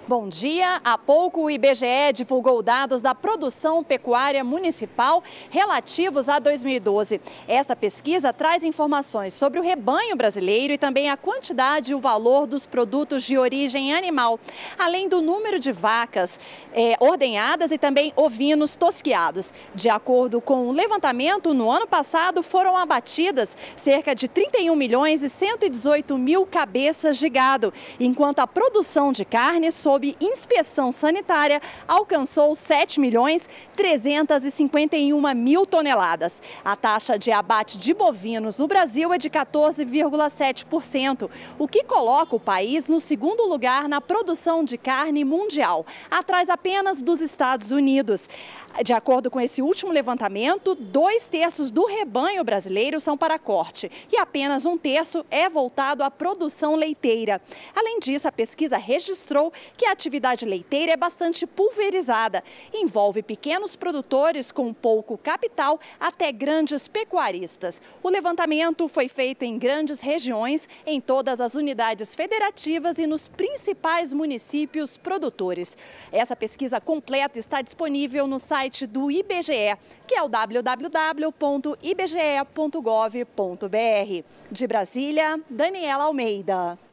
Bom dia. Há pouco o IBGE divulgou dados da produção pecuária municipal relativos a 2012. Esta pesquisa traz informações sobre o rebanho brasileiro e também a quantidade e o valor dos produtos de origem animal, além do número de vacas ordenhadas e também ovinos tosquiados. De acordo com o levantamento, no ano passado foram abatidas cerca de 31 milhões e 118 mil cabeças de gado, enquanto a produção de carne sob inspeção sanitária alcançou 7 milhões 351 mil toneladas. A taxa de abate de bovinos no Brasil é de 14,7%, o que coloca o país no segundo lugar na produção de carne mundial, atrás apenas dos Estados Unidos. De acordo com esse último levantamento, 2/3 do rebanho brasileiro são para corte e apenas 1/3 é voltado à produção leiteira. Além disso, a pesquisa registrou que a atividade leiteira é bastante pulverizada. Envolve pequenos produtores com pouco capital até grandes pecuaristas. O levantamento foi feito em grandes regiões, em todas as unidades federativas e nos principais municípios produtores. Essa pesquisa completa está disponível no site do IBGE, que é o www.ibge.gov.br. De Brasília, Daniela Almeida.